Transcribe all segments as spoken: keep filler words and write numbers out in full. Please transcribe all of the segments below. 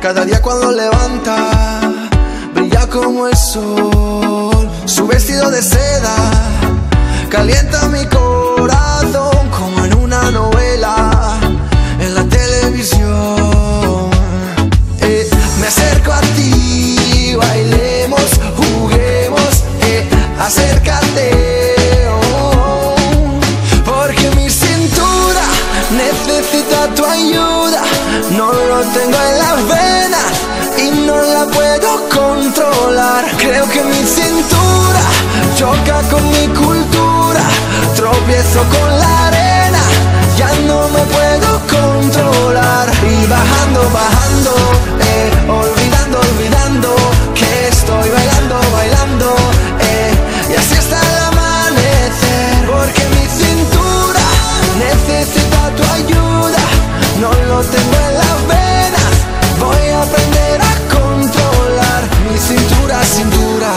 Cada día cuando levanta, brilla como el sol. Su vestido de seda calienta mi corazón, como en una novela en la televisión. eh, Me acerco a ti, bailemos, juguemos, eh, acércate, oh, porque mi cintura necesita tu ayuda. No lo tengo en las venas y no la puedo controlar. Creo que mi cintura choca con mi cultura. Tropiezo con la arena, ya no me puedo controlar. Y bajando, bajando, eh, olvidando, olvidando que estoy bailando, bailando, eh, y así hasta el amanecer. Porque mi cintura necesita tu ayuda. No lo tengo en las venas, voy a aprender a controlar mi cintura, cintura.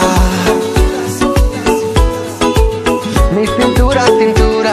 Mi cintura, cintura.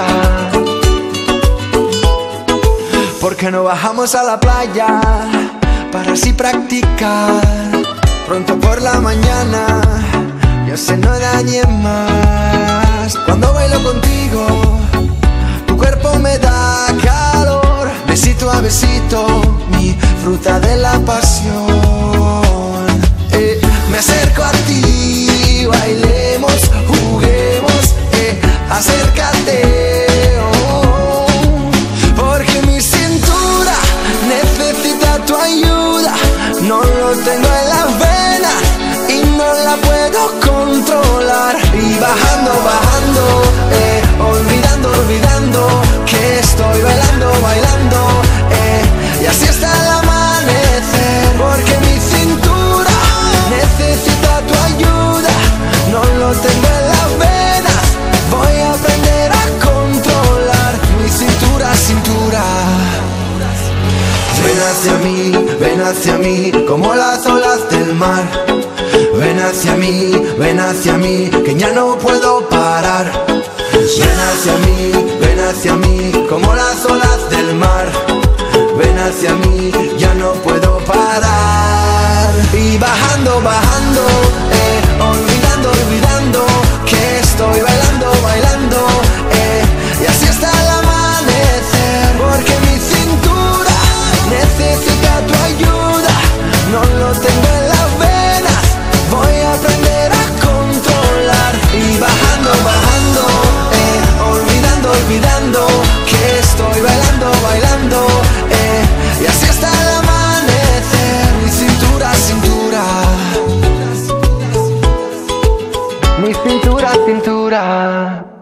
Porque no bajamos a la playa para así practicar? Pronto por la mañana, yo sé no dañe más. Cuando bailo contigo, tu cuerpo me da calor. Besito a besito, mi fruta de la pasión. eh, Me acerco a ti, bailemos, juguemos, eh, acércate, oh, porque mi cintura necesita tu ayuda. No lo tengo en las venas y no la puedo controlar. Y bajando, bajando, eh, olvidando, olvidando que estoy bailando, bailando, eh, y así hasta el amanecer. Porque mi cintura necesita tu ayuda. No lo tengo en las venas, voy a aprender a controlar mi cintura, cintura. Ven hacia mí, ven hacia mí, como las olas del mar. Ven hacia mí, ven hacia mí, que ya no puedo parar. Ven hacia mí, ven hacia mí, como las olas del mar. Ven hacia mí, ya no puedo parar. Y bajando, bajando, eh, olvidando, olvidando que estoy bailando, bailando, eh, y así hasta el amanecer. Porque mi cintura necesita tu ayuda. No lo tengo en las venas, voy a aprender a controlar. Y bajando, bajando, eh, olvidando, olvidando que estoy bailando, bailando, eh, y así hasta el amanecer. Mi cintura, cintura. Mi cintura, cintura.